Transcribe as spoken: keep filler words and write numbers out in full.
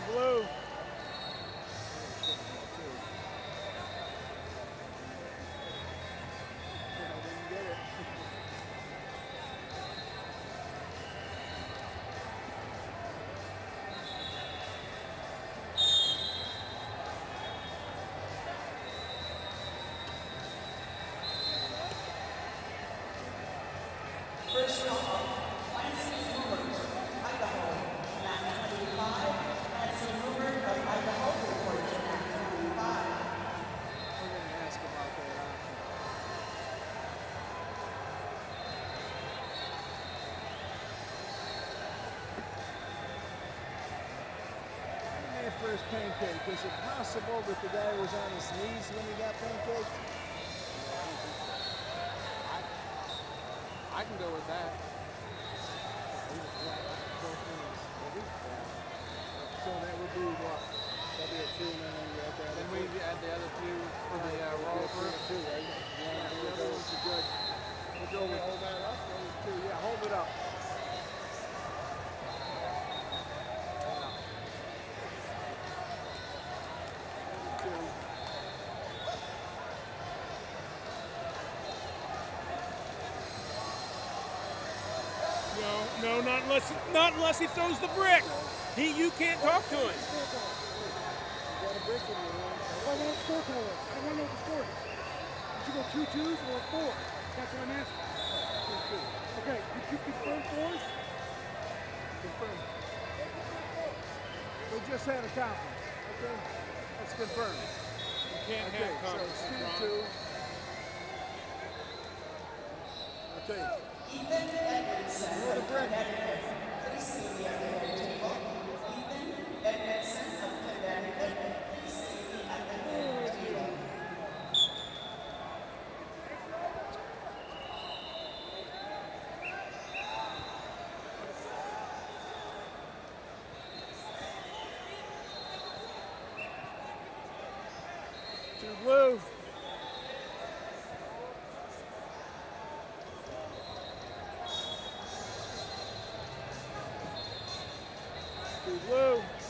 blue. First call, Lansing Hubert, Idaho, map twenty-five. Lansing Hubert of Idaho, report to map twenty-five. We're going to ask about that option. And after his pancake, is it possible that the guy was on his knees when he got pancaked? I can go with that. So that would be what? That'd be a two, and then you add that. Then we add the other two for the uh, roll through. Two, right? Yeah, the other ones are good. We'll go with hold that up. Those two, yeah, hold it up. Two. No, no, not unless not unless he throws the brick. He, you can't talk to him. You got a brick in your hand. I want to score for us. I want to know the score. Did you go two twos or four? That's what I'm asking. Two, two. Okay, did you confirm fours? Confirm. We just had a conference. Okay? Let's confirm. You can't Okay, have so it's conferences, two, Ron. two. Okay. Ethan Edmondson Throw the of brick. Connecticut, please see me at the head table. Ethan Edmondson of Connecticut, please see me at the head table. Two blue. Two blue.